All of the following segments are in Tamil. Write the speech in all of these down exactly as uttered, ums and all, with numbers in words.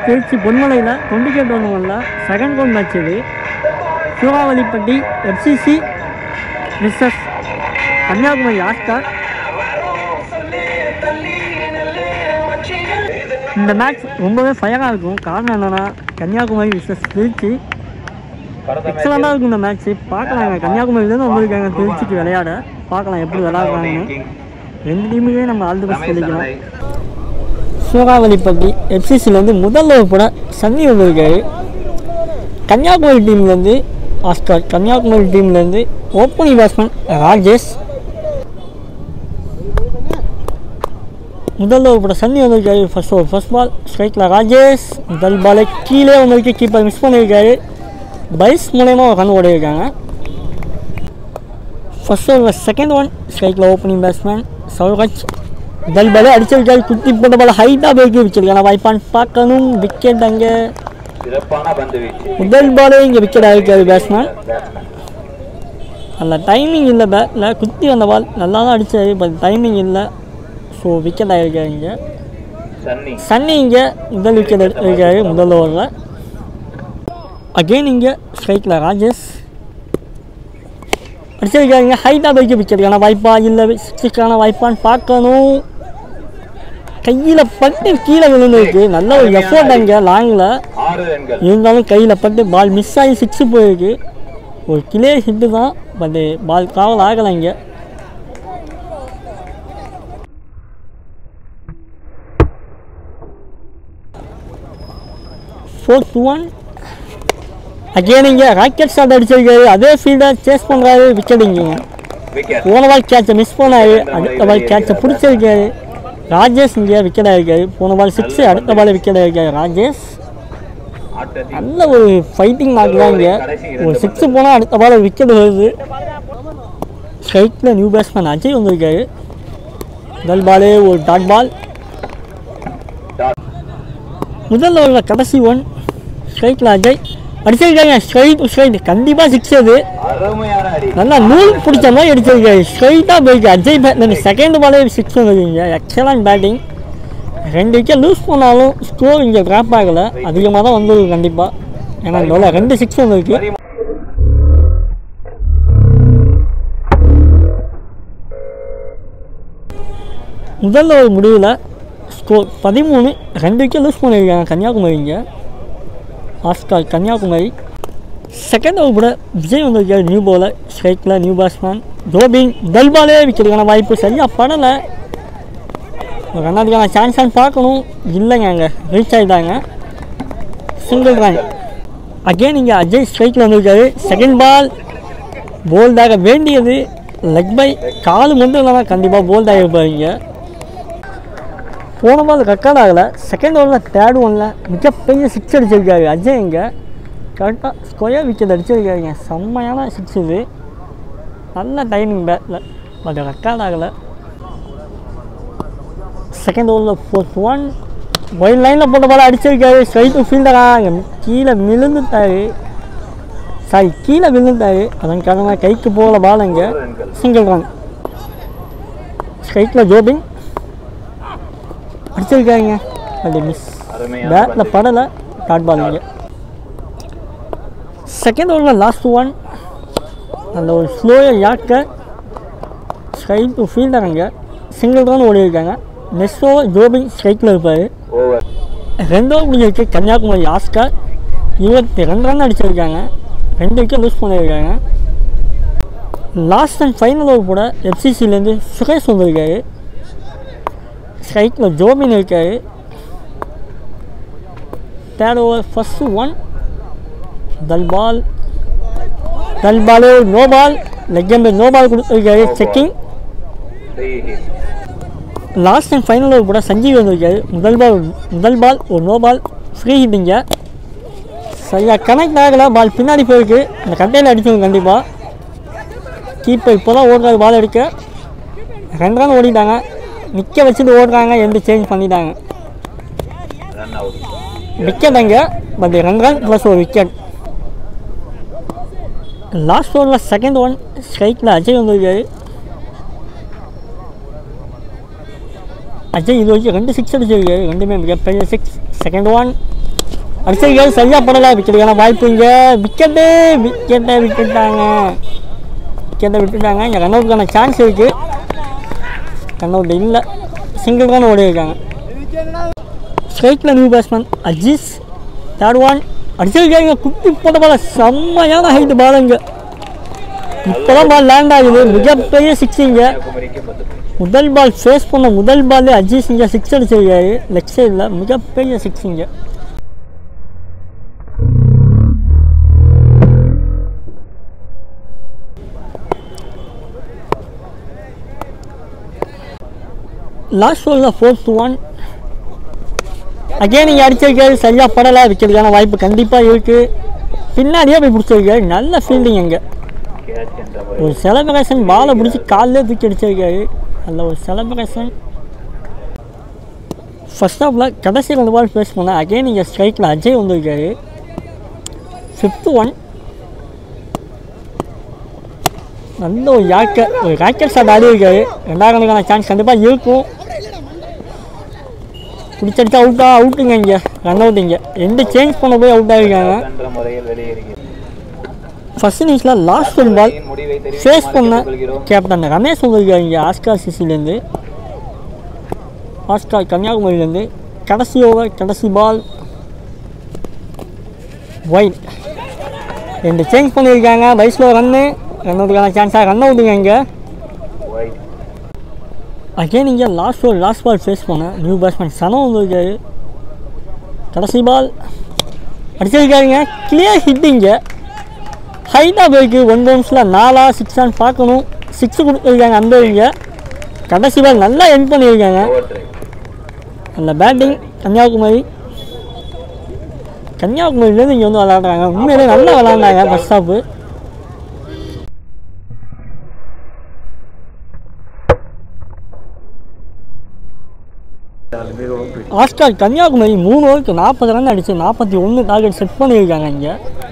திருச்சி பொன்மலையில் டுவெண்ட்டி டோர்னமெண்ட்டில் செகண்ட் ரவுண்ட் மேட்ச் இது. Sooravalipatti FCC versus Kanniyakumari Oscar. இந்த மேட்ச் ரொம்பவே ஃபயராக இருக்கும். காரணம் என்னென்னா கன்னியாகுமரி விசஸ் திருச்சி எக்ஸலண்டாக இருக்கும் இந்த மேட்ச்சு. பார்க்கலாங்க, கன்னியாகுமரியிலேருந்து வந்திருக்காங்க திருச்சிக்கு விளையாட. பார்க்கலாம் எப்படி விளையாடுறாங்கன்னு. ரெண்டு டீமுமே நம்ம ஆல் தி பெஸ்ட் சொல்லிக்கலாம். சூறாவளிப்பட்டி எஃப்சிசிலேருந்து முதல் வகுப்பட சன்னி வந்திருக்காரு. கன்னியாகுமரி டீம்லேருந்து ஆஸ்கார். கன்னியாகுமரி டீம்லேருந்து ஓப்பனிங் பேட்ஸ்மேன் ராஜேஷ். முதல் வகுப்பட சன்னி வந்திருக்காரு. ஃபர்ஸ்ட் ஓவர் ஃபர்ஸ்ட் பால் ஸ்ட்ரைக்கில் ராஜேஷ். முதல் பாலை கீழே வந்திருக்கு, கீப்பர் மிஸ் பண்ணியிருக்காரு. பைஸ் மூலயமா ஒரு ரன் ஓடிருக்காங்க. ஃபர்ஸ்ட் ஓவர் செகண்ட் ஒன் ஸ்ட்ரைக்கில் ஓப்பனிங் பேட்ஸ்மேன் சௌராஜ். முதல் பாலே அடிச்சிருக்காரு, குத்தி போட்ட பால் ஹைட்டாக போய்க்கு வச்சிருக்காங்க. வாய்ப்பான் பார்க்கணும், விக்கெட். அங்கே முதல் பாலே இங்கே விக்கெட் ஆகிருக்காரு பேட்ஸ்மேன். நல்ல டைமிங் இல்லை, பேட்டில் குத்தி வந்த பால் நல்லா தான் அடித்தாரு, பட் டைமிங் இல்லை. ஸோ விக்கெட் ஆகிருக்காரு. இங்கே சன்னி இங்கே முதல் விக்கெட் எடுத்திருக்காரு முதல் ஓவரில். அகெயின் இங்கே ஸ்ட்ரைக்கில் ராஜேஷ் அடிச்சிருக்காருங்க, ஹைட்டாக போய்க்கு விக்கெட்டுக்கான வாய்ப்பா இல்லை சிக்ஸுக்கான வாய்ப்பான்னு பார்க்கணும். கையில் பட்டு கீழே விழுந்துருக்கு. நல்ல ஒரு எஃபோர்ட் அங்கே லாங்கில் இருந்தாலும் கையில் பட்டு பால் மிஸ் ஆகி சிக்ஸு போயிருக்கு. ஒரு கிளியர் ஹிட்டு தான், பட் பால் காவல் ஆகலை. இங்கே ஃபோர்த் ஒன் அகெயின் இங்கே ராக்கெட் ஷாட் அடிச்சிருக்காரு. அதே ஃபீல்டர் சேஸ் பண்ணுறாரு, விக்கெட். இங்கே போன பால் கேட்சை மிஸ் பண்ணாரு, அடுத்த பால் கேட்சை பிடிச்சிருக்காரு ராஜேஷ். இங்கே விக்கெட் ஆகிருக்காரு. போன பால் சிக்ஸு, அடுத்த பால் விக்கெட் ஆகிருக்காரு ராஜேஷ். நல்ல ஒரு ஃபைட்டிங் மார்க் தான். இங்கே ஒரு சிக்ஸு போனால் அடுத்த பால் விக்கெட் வருது. ஸ்ட்ரைக்கில் நியூ பேட்ஸ்மேன் அஜய் வந்திருக்காரு. முதல் பாலே ஒரு டாட் பால். முதல் ஓவரில் கடைசி ஒன் ஸ்ட்ரைக்கில் அஜய் அடிச்சிருக்காங்க. ஸ்ட்ரைட் ஸ்ட்ரைட் கண்டிப்பாக சிக்ஸ். அது நல்லா நூல் பிடிச்ச மாதிரி அடிச்சிருக்காரு. ஸ்ட்ரைட்டாக போயிருக்கு அஜய் பேட்லேருந்து. செகண்ட் பாலே சிக்ஸ் வந்துருக்கீங்க. Excellent batting. ரெண்டு விக்கெட் லூஸ் பண்ணாலும் ஸ்கோர் இங்கே ட்ராப் ஆகலை, அதிகமாக தான் வந்துருக்கு கண்டிப்பாக. ஏன்னா இந்த ரெண்டு சிக்ஸ் வந்துருக்கு. முதல் ஒரு முடிவில் ஸ்கோர் பதிமூணு. ரெண்டு விக்கெட் லூஸ் பண்ணியிருக்காங்க கன்னியாகுமரி. இங்கே ஆஸ்கார் கன்னியாகுமரி. செகண்ட் ஓவர் கூட விஜய் வந்திருக்காரு நியூ பவுலர். ஸ்ட்ரைக்கில் நியூ பேட்ஸ்மேன் ஜோபின். முதல் பாலே விக்கெட்டுக்கான வாய்ப்பு சரியாக படலை. ரன்னாதுக்கான சான்ஸான்னு பார்க்கணும், இல்லைங்க. அங்கே ரீச் ஆகிட்டாங்க, சிங்கிள் ரன். அகெயின் இங்கே அஜய் ஸ்ட்ரைக்கில் வந்திருக்காரு. செகண்ட் பால் போல்டாக வேண்டியது. லெக் பை காலு மட்டும் இல்லாமல் கண்டிப்பாக போல்டாக இருப்பார். இங்கே போன பால் ரெக்கார்ட் ஆகலை. செகண்ட் ஓவரில் தேர்ட் ஒனில் மிகப்பெரிய சிக்ஸ் அடிச்சிருக்காரு அஜய். இங்கே கரெக்டாக ஸ்கொயர் விக்கெட் அடிச்சிருக்காருங்க. செம்மையான சிக்ஸ் இது. நல்ல டைமிங் பேட்டில், பட் ரெக்கார்ட் ஆகலை. செகண்ட் ஓவரில் ஃபோர்த் ஒன் ஒயிட் லைனில் போட்ட பால் அடிச்சிருக்காரு. ஸ்ட்ரைட்டு ஃபீல்டராக கீழே விழுந்துட்டாரு. சாரி கீழே விழுந்துட்டாரு. அதன் காரணமாக கைக்கு போகல பால். அங்கே சிங்கிள் ரன். ஸ்ட்ரைட்டில் ஜோபின் அடிச்சிருக்காருங்க, அது மிஸ். பேட்டில் படலை, டாட் பால். இங்கே செகண்ட் ஓவரில் லாஸ்ட் ஒன் அந்த ஒரு slower yorker straight to fielder. அங்கே சிங்கிள் ரன் ஓடி இருக்காங்க. நெக்ஸ்ட் ஓவர் ஜோபின் ஸ்ட்ரைக்கில் இருப்பார். ரெண்டு ஓவர் முடிஞ்சிருக்கு கன்னியாகுமரி ஆஸ்கார். இருபத்தி ரெண்டு ரன் அடிச்சிருக்காங்க. ரெண்டு விக்கெட் லூஸ் பண்ணியிருக்காங்க. லாஸ்ட் அண்ட் ஃபைனல் ஓவர் கூட எஃப்சிசிலேருந்து சுரேஷ் வந்திருக்காரு. ஸ்ட்ரைக்கில் ஜோபின் இருக்காரு. தேர்ட் ஓவர் ஃபஸ்ட்டு ஒன் தல் பால். தல் ball no ball. Leg umpire no ball கொடுத்துருக்காரு. Checking. Last and final over கூட சஞ்சீவ் வந்திருக்காரு. முதல் பால் முதல் பால் ஒரு நோ பால், ஃப்ரீ ஹிட்டிங்க. சரியாக கனெக்ட் ஆகலை, பால் பின்னாடி போயிருக்கு. இந்த கட்டையில் அடிச்சது கண்டிப்பாக. கீப்பர் இப்போ தான் ஓடுறாரு பால் எடுக்க. ரெண்டு ரன் ஓடிட்டாங்க. நிற்க வச்சுட்டு ஓடுறாங்க, எந்த சேஞ்ச் பண்ணிட்டாங்க. விக்கெட் அங்கே, பட் ரெண்டு ரன் ப்ளஸ் ஒரு விக்கெட். லாஸ்ட் ஓவரில் செகண்ட் ஒன் ஸ்ட்ரைக்கில் அஜய் வந்திருக்காரு. அஜய் இது வரைக்கும் ரெண்டு சிக்ஸ் அடிச்சிருக்காரு, ரெண்டுமே மிகப்பெரிய சிக்ஸ். செகண்ட் ஒன் அடிச்சிருக்காரு சரியாக படலை. விக்கெட்டுக்கான வாய்ப்பு இங்கே. விக்கெட்டு விக்கெட்டை விட்டுட்டாங்க விக்கெட்டை விட்டுட்டாங்க இங்கே ரன் அவுட்டுக்கான சான்ஸ் இருக்குது. ரன் அவுட் இல்லை, சிங்கிள் ரன் ஓடி இருக்காங்க. ஸ்ட்ரைக்கில் new batsman Aziz. Third one அடிச்சிருக்காங்க. குட்டி போட்ட பால், செம்மையான ஹைட்டு பால். இங்கே இப்போ தான் பால் லேண்ட் ஆகுது. மிகப்பெரிய சிக்ஸிங்க. முதல் பால் ஃபேஸ் பண்ண முதல் பால் அஜீஸ் இங்கே சிக்ஸ் அடிச்சிருக்காரு லெக் சைடில். மிகப்பெரிய சிக்ஸிங்க. லாஸ்ட் ஓவரில் ஃபோர்த் ஒன் அகேன் இங்கே அடிச்சிருக்காரு சரியாக படலை. விக்கெட்டுக்கான வாய்ப்பு கண்டிப்பாக இருக்குது. பின்னாடியே போய் பிடிச்சிருக்காரு. நல்ல ஃபீல்டிங். அங்கே ஒரு செலப்ரேஷன் பாலை பிடிச்சி காலிலே தூக்கி அடிச்சிருக்காரு. நல்ல ஒரு செலப்ரேஷன். ஃபர்ஸ்ட் ஆஃபில் கடைசி ரெண்டு பால் ஃபேஸ் பண்ண அகேன் இங்கே ஸ்ட்ரைக்கில் அஜய் வந்திருக்காரு. ஃபிஃப்த் ஒன் நல்ல ஒரு யாக்கர் ஒரு ராக்கெட் ஷாட் ஆடி இருக்காரு. ரெண்டாவது ரனுக்கான சான்ஸ் கண்டிப்பாக இருக்கும். பிடிச்சடிச்சா அவுட்டா அவுட்டுங்க. இங்கே ரன் அவுட். இங்கே ரெண்டு சேஞ்ச் பண்ண போய் அவுட் ஆகிருக்காங்க. ஃபர்ஸ்ட் இன்னிங்ஸில் லாஸ்ட் ஒன் பால் ஃபேஸ் பண்ண கேப்டன் ரமேஷ் வந்திருக்காரு. இங்கே ஆஸ்கார் சிசிலேருந்து ஆஸ்கார் கன்னியாகுமரியிலேருந்து. கடைசி ஓவர் கடைசி பால் ஒயிட். ரெண்டு சேஞ்ச் பண்ணியிருக்காங்க. பைஸில் ரன்னு ரன் அவுட்டுக்கான சான்ஸாக ரன் அவுட்டுங்க. இங்கே அகேன் இங்கே last over last ball face பண்ண நியூ பேட்ஸ்மேன் சனம் வந்திருக்காரு. கடைசி பால் அடிச்சிருக்காருங்க. கிளியர் ஹிட்டிங்க. ஹைட்டாக போயிருக்கு. ஒன் பவுன்ஸில் நாலா சிக்ஸான்னு பார்க்கணும். சிக்ஸு கொடுத்துருக்காங்க அந்த இங்கே. கடைசி பால் நல்லா என் பண்ணியிருக்காங்க. நல்ல பேட்டிங் கன்னியாகுமரி. கன்னியாகுமரியிலேருந்து இங்கே வந்து விளாட்றாங்க. உண்மையிலே நல்லா விளாண்டாங்க ஃபர்ஸ்ட் ஹாஃபு. ஆஸ்கார் கன்னியாகுமரி மூணு ஓவருக்கு நாற்பது ரன் அடித்து நாற்பத்தி ஒன்று டார்கெட் செட் பண்ணியிருக்காங்க. இங்கே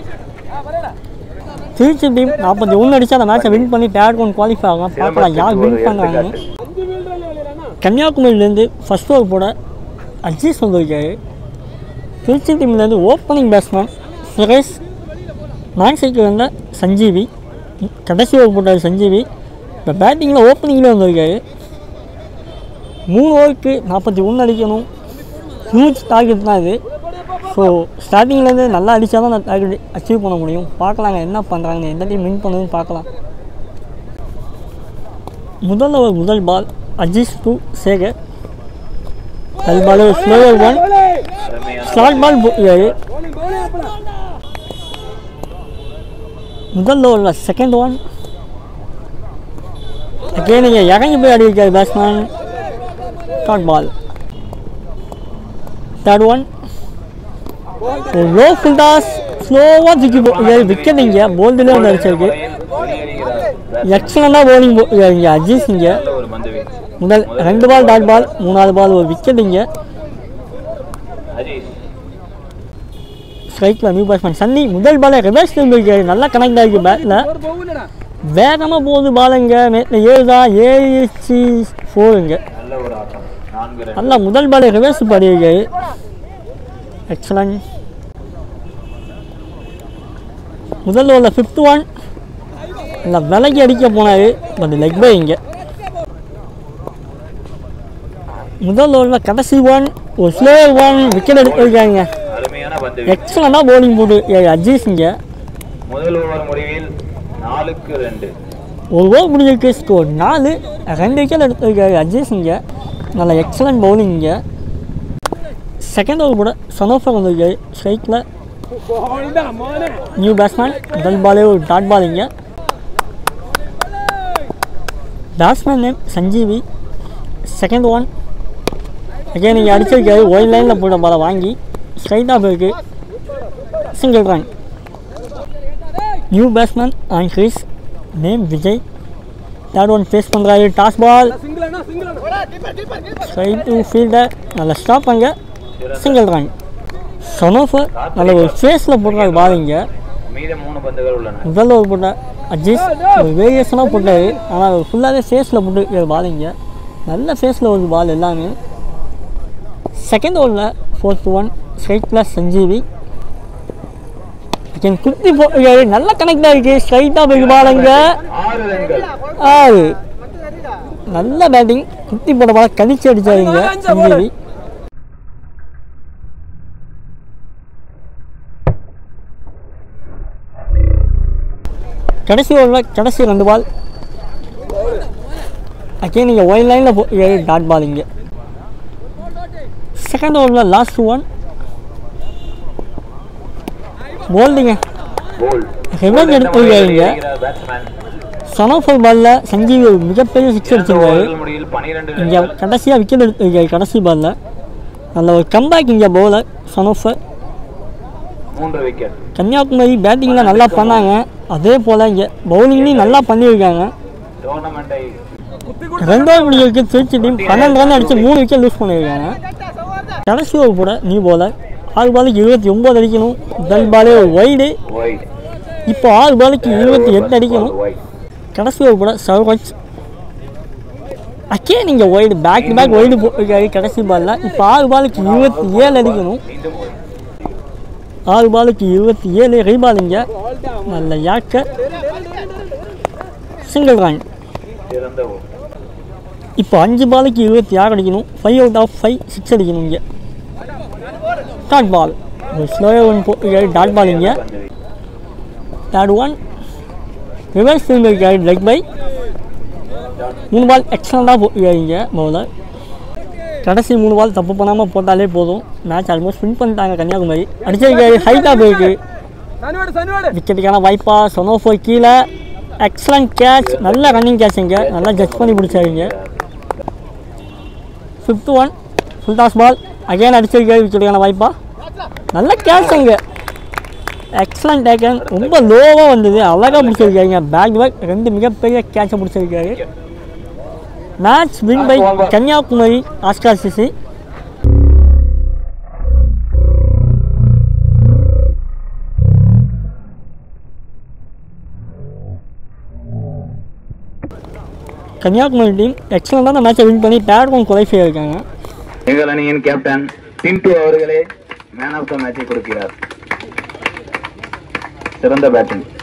திருச்சி டீம் நாற்பத்தி ஒன்று அடித்து அந்த மேட்சை வின் பண்ணி தேர்ட் ஒன் குவாலிஃபை ஆகலாம். பார்க்கலாம் யார் வின் பண்ணுறாங்க. கன்னியாகுமரியிலேருந்து ஃபர்ஸ்ட் ஓவர் போட அஜீஸ் வந்திருக்காரு. திருச்சி டீம்லேருந்து ஓப்பனிங் பேட்ஸ்மேன் சுரேஷ். நான் சைக்கிள் வந்த சஞ்சீவி. கடைசி ஓவர் போட்டார் சஞ்சீவி. இப்போ பேட்டிங்கில் ஓப்பனிங்கில் வந்திருக்காரு. மூணு ஓவருக்கு நாற்பத்தி ஒன்று அடிக்கணும். ஹியூஜ் டார்கெட் தான் இது. ஸோ ஸ்டார்டிங்லேருந்து நல்லா அடித்தா தான் அந்த டார்கெட் அச்சீவ் பண்ண முடியும். பார்க்கலாங்க என்ன பண்ணுறாங்க, எந்த டீம் வின் பண்ணுதுன்னு பார்க்கலாம். முதல் ஓவர் முதல் பால் அஜீஸ் டு சேகர். முதல் ball slower one slot ball போட்டுருக்காரு. முதல் ஓவரில் செகண்ட் ஒன் அகேன் நீங்கள் இறங்கி போய் அடிக்காரு batsman. Short ball. Third one low full toss ஸ்லோவாக தூக்கி போட்டுருக்காரு. விக்கெட் இங்கே போல்டுலேயே வந்து அடிச்சிருக்கு. எக்ஸலண்டாக பவுலிங் போட்டுருக்காரு இங்கே அஜீஸ். இங்கே முதல் ரெண்டு பால் டாட் பால், மூணாவது பால் ஒரு விக்கெட். இங்கே ஸ்ட்ரைக்கில் நியூ பேட்ஸ்மேன் சன்னி. முதல் பாலை ரிவர்ஸ் இருக்காரு. நல்லா கனெக்ட் ஆகிருக்கு பேட்டில். வேகமாக போகுது பாலுங்க. மேட்டில் ஏழுதா ஏழு ஃபோருங்க. நல்லா முதல் பாலை ரிவர்ஸ் பண்ணியிருக்காரு. எக்ஸலண்ட். முதல் ஓவரில் ஃபிஃப்த் ஒன் நல்லா விலைக்கு அடிக்க போனார். But leg bye. இங்கே முதல் ஓவரில் கடைசி ஒன் ஒரு ஸ்லோ ஒன் விக்கெட் எடுத்திருக்காங்க. எக்ஸலண்டாக பவுலிங் போட்டு அஜீஸ். இங்கே முதல் ஓவர் முடிவில் நாலுக்கு ரெண்டு ஒரு ஓவர் முடிஞ்சிருக்கு. ஸ்கோர் நாலு. ரெண்டு விக்கெட் எடுத்திருக்காரு அஜீஸ். இங்கே நல்ல எக்ஸலண்ட் பவுலிங். இங்கே செகண்ட் ஓவர் கூட சனோஃபர் வந்திருக்காரு ஸ்ட்ரைக்கில். நியூ பேட்ஸ்மேன் முதல் பாலே ஒரு டாட் பால். இங்கே batsman name Sanjeevi. Second one again நீங்கள் அடிச்சிருக்காரு. ஒயிட் லைனில் போட்ட பாலை வாங்கி ஸ்ட்ரைட்டாக போயிருக்கு. Single run. New batsman on crease name Vijay. Third one face பண்ணுறாரு. Toss ball straight to fielder. நல்ல ஸ்டாப். அங்கே சிங்கிள் ரன். சனோஃபர் நல்ல ஒரு ஃபேஸில் போடுறாரு பால். இங்கே முதல் ஓவர் போட்ட அஜீஸ் ஒரு வேரியேஷனாக போட்டார். ஆனால் ஃபுல்லாகவே ஃபேஸில் போட்டு பால். இங்கே நல்ல ஃபேஸில் ஒரு பால் எல்லாமே. செகண்ட் ஓவரில் fourth one straight plus Sanjeevi. Again குத்தி போட்டு நல்ல கனெக்ட் ஆகிருக்கு. ஸ்ட்ரைட்டாக போய் பாருங்க. ஆறு ரன்கள். ஆறு. நல்ல பேட்டிங். குத்தி போட பால கடிச்சு அடிச்சாருங்க சஞ்சீவி. கடைசி ஓவரில் கடைசி ரெண்டு பால். அகேன் நீங்கள் ஒயிட் லைனில் போட்டு டாட் பாலிங்க. செகண்ட் ஓவரில் லாஸ்ட் ஒன் போல்டுங்க. ஹெவன் எடுத்துருக்காருங்க. சனோஃபர் பாலில் சஞ்சீவி மிகப்பெரிய சிக்ஸ் அடிச்சிருக்காரு. இங்கே கடைசியாக விக்கெட் எடுத்துருக்காரு கடைசி பாலில். நல்ல ஒரு கம்பேக் இங்கே பவுலர் சனோஃபர். கன்னியாகுமரி பேட்டிங்கில் நல்லா பண்ணாங்க. அதே போல் இங்கே பவுலிங்லேயும் நல்லா பண்ணியிருக்காங்க. ரெண்டாவது முடிவுக்கு திருச்சி டீம் பன்னெண்டு ரன் அடித்து மூணு விக்கெட் லூஸ் பண்ணியிருக்காங்க. கடைசி ஓவர் கூட நியூ பவுலர். ஆறு பாலுக்கு இருபத்தி ஒம்பது அடிக்கணும். முதல் பாலே ஒரு வைடு. இப்போ ஆறு பாலுக்கு இருபத்தி எட்டு அடிக்கணும். கடைசி ஓவர் கூட சர்வச். அக்கே நீங்கள் wide back to back wide போட்டிருக்காரு கடைசி பாலில். இப்போ ஆறு பாலுக்கு இருபத்தி ஏழு அடிக்கணும். ஆறு பாலுக்கு இருபத்தி ஏழு ரீபாலிங்க. நல்ல யாக்க சிங்கிள் ரன். இப்போ அஞ்சு பாலுக்கு இருபத்தி ஆறு அடிக்கணும். Five out of five six அடிக்கணும். இங்கே டாட் பால் ஸ்லோவாக ஒன் போட்டிருக்காரு டாட் பால். இங்கே தேர்ட் ஒன் ரிவர்ஸ் திரும்பியிருக்காரு லெக் பை. மூணு பால் எக்ஸலண்ட்டாக போட்டிருக்காரு இங்கே பவுலர். கடைசி மூணு பால் தப்பு பண்ணாமல் போட்டாலே போதும். மேட்ச் ஆல்மோஸ்ட் வின் பண்ணிட்டாங்க கன்னியாகுமரி. அடிச்சிருக்காரு ஹைட்டாக போயிருக்கு. விக்கெட்டுக்கான வாய்ப்பா சனோஃபர் கீழே. Excellent catch. நல்ல ரன்னிங் கேட்ச். இங்கே நல்லா ஜட்ஜ் பண்ணி பிடிச்சாருங்க. Fifth one full toss ball. Again அடிச்சிருக்காரு. விக்கெட்டுக்கான வாய்ப்பா. நல்ல கேட்ச். இங்கே எக்ஸலண்ட் டேக்கன். ரொம்ப லோவாக வந்தது. அழகாக பிடிச்சிருக்காருங்க. பேக் பேக் ரெண்டு மிகப்பெரிய கேட்சை பிடிச்சிருக்காரு. Match win by Kanniyakumari Oscar CC. Kanniyakumari team எக்ஸலண்டான மேட்சை வின் பண்ணி பேட்டும் குறைஃபை இருக்காங்க. எங்கள் அணியின் கேப்டன் டின்டு அவர்களே மேன் ஆஃப் த மேட்சை கொடுக்கிறார். சிறந்த பேட்டிங்.